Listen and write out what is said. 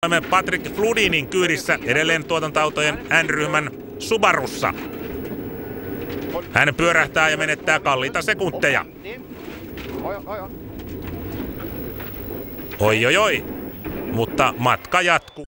Olemme Patrick Fludinin kyydissä edelleen tuotantoautojen N-ryhmän Subarussa. Hän pyörähtää ja menettää kalliita sekunteja. Oi, mutta matka jatkuu.